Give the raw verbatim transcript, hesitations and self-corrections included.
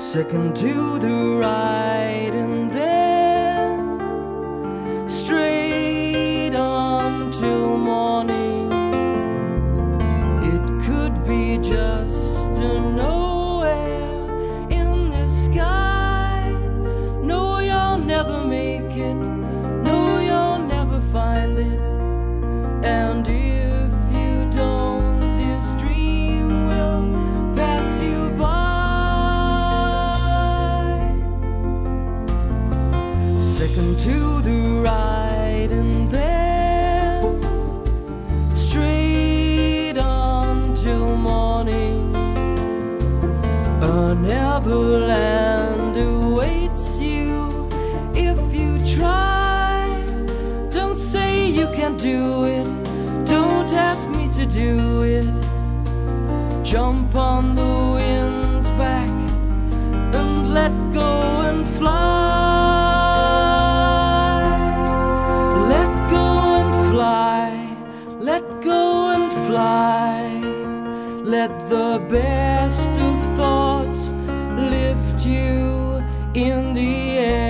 second to the right, and then straight on till morning. It could be just a nowhere in the sky. No, you'll never make it. No, you'll never find it. And if you don't, this dream will pass you by. Second to the right, and then straight on till morning. A neverland awaits you if you try. Don't say you can't do it. Don't ask me to do it. Jump on the wind's back and let go and fly. Let go and fly. Let go and fly. Let the best of thoughts lift you in the air.